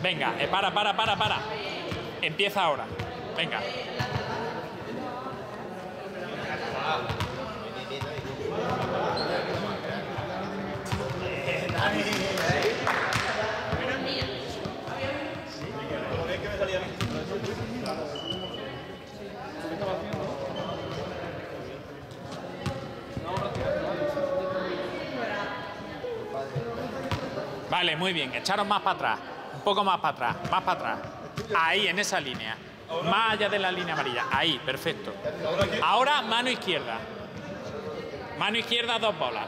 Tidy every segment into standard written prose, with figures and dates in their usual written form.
Venga, para. Empieza ahora. Venga. Vale, muy bien. Echaros más para atrás. Un poco más para atrás. Más para atrás. Ahí, en esa línea. Más allá de la línea amarilla. Ahí, perfecto. Ahora, mano izquierda. Mano izquierda, 2 bolas.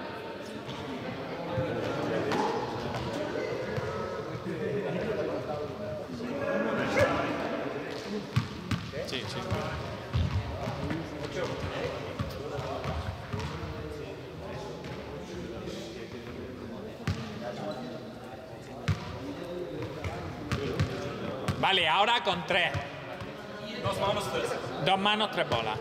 Sí. Vale, ahora con 3. 2 manos, 3. 2 manos, 3 bolas.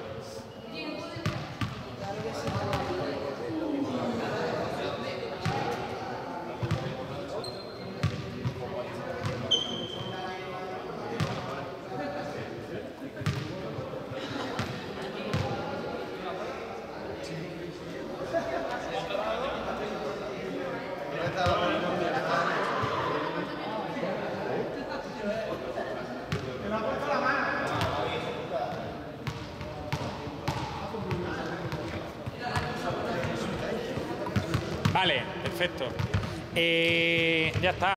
Vale, perfecto. Ya está.